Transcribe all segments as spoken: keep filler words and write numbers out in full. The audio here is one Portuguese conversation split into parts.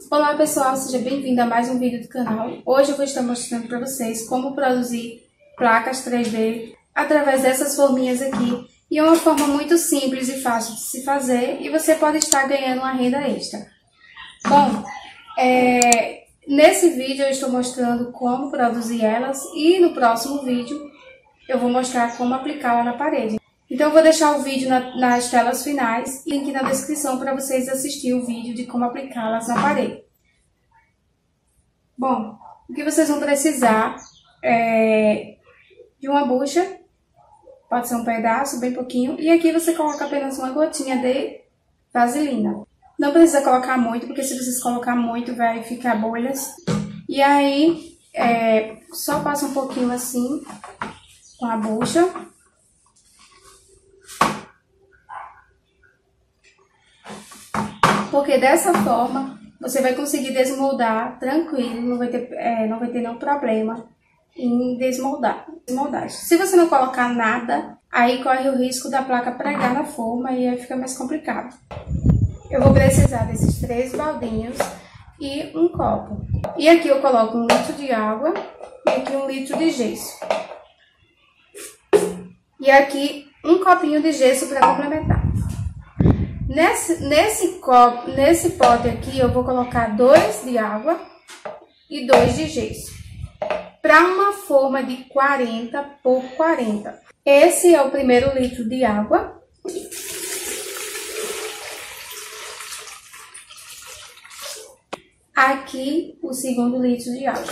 Olá pessoal, seja bem-vindo a mais um vídeo do canal. Hoje eu vou estar mostrando para vocês como produzir placas três D através dessas forminhas aqui. E é uma forma muito simples e fácil de se fazer e você pode estar ganhando uma renda extra. Bom, é, nesse vídeo eu estou mostrando como produzir elas e no próximo vídeo eu vou mostrar como aplicá-la na parede. Então eu vou deixar o vídeo na, nas telas finais e link na descrição para vocês assistirem o vídeo de como aplicá-las na parede. Bom, o que vocês vão precisar é de uma bucha, pode ser um pedaço, bem pouquinho, e aqui você coloca apenas uma gotinha de vaselina. Não precisa colocar muito, porque se vocês colocar muito vai ficar bolhas. E aí, é, só passa um pouquinho assim com a bucha. Porque dessa forma você vai conseguir desmoldar tranquilo, não vai ter, é, não vai ter nenhum problema em desmoldar, desmoldagem. Se você não colocar nada, aí corre o risco da placa pregar na forma e aí fica mais complicado. Eu vou precisar desses três baldinhos e um copo. E aqui eu coloco um litro de água e aqui um litro de gesso. E aqui um copinho de gesso para complementar. Nesse, nesse, copo, nesse pote aqui, eu vou colocar dois de água e dois de gesso. Para uma forma de quarenta por quarenta. Esse é o primeiro litro de água. Aqui, o segundo litro de água.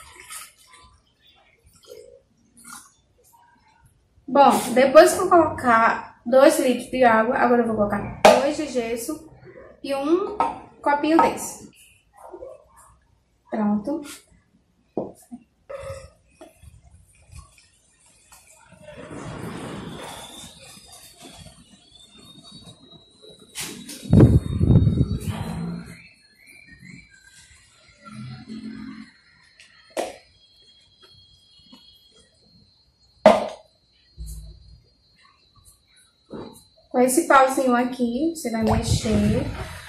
Bom, depois que eu colocar dois litros de água, agora eu vou colocar dois de gesso e um copinho desse. Pronto. Com esse pauzinho aqui, você vai mexer.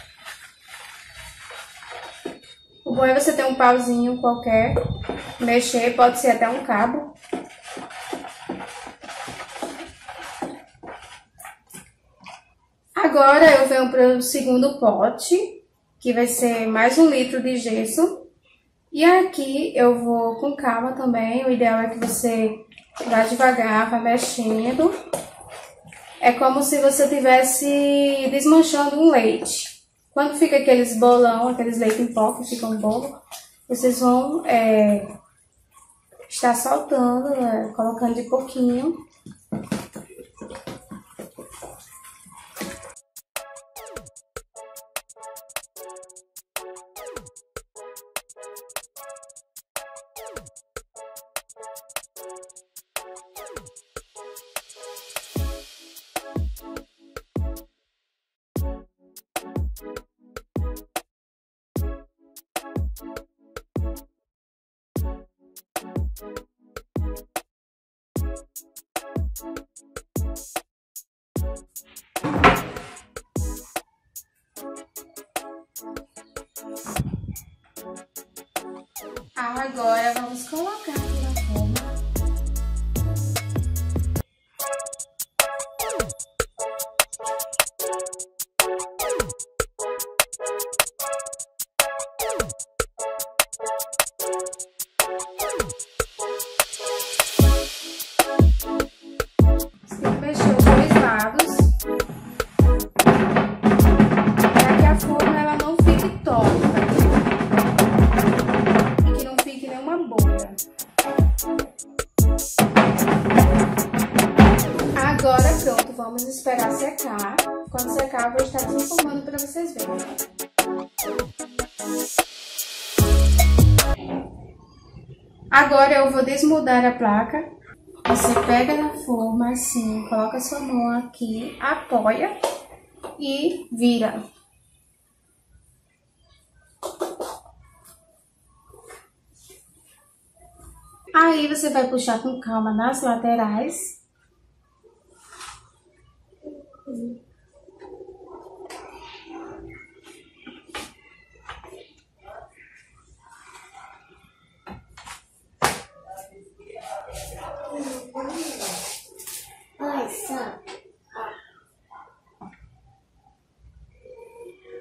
O bom é você ter um pauzinho qualquer, mexer, pode ser até um cabo. Agora eu venho para o segundo pote, que vai ser mais um litro de gesso. E aqui eu vou com calma também, o ideal é que você vá devagar, vá mexendo. É como se você estivesse desmanchando um leite. Quando fica aqueles bolão, aqueles leite em pó que ficam um bolo, vocês vão é, estar soltando, né, colocando de pouquinho. Agora vamos colocar aqui na forma. Você tem que mexer os dois lados para que a forma ela não fique torta. Agora pronto, vamos esperar secar. Quando secar eu vou estar desenformando para vocês verem. Agora eu vou desmoldar a placa. Você pega na forma assim, coloca sua mão aqui, apoia e vira. Aí você vai puxar com calma nas laterais.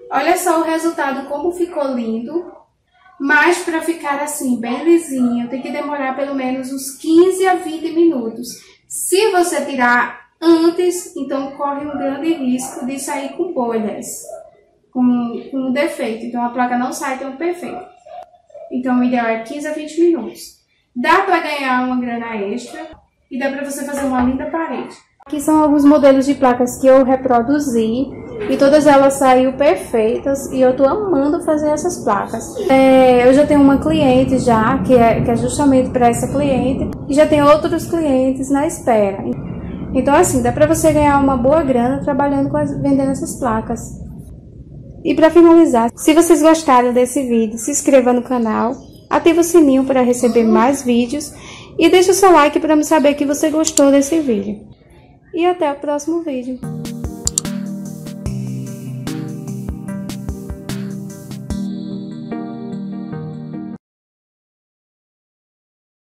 Olha só o resultado, como ficou lindo. Mas para ficar assim, bem lisinho, tem que demorar pelo menos uns quinze a vinte minutos. Se você tirar antes, então corre um grande risco de sair com bolhas, com, com um defeito. Então a placa não sai tão perfeita. Então o ideal é quinze a vinte minutos. Dá para ganhar uma grana extra e dá para você fazer uma linda parede. Aqui são alguns modelos de placas que eu reproduzi e todas elas saíram perfeitas e eu tô amando fazer essas placas. É, eu já tenho uma cliente já, que é, que é justamente para essa cliente, e já tem outros clientes na espera. Então assim, dá para você ganhar uma boa grana trabalhando com as, vendendo essas placas. E para finalizar, se vocês gostaram desse vídeo, se inscreva no canal, ative o sininho para receber mais vídeos e deixe o seu like para me saber que você gostou desse vídeo. E até o próximo vídeo.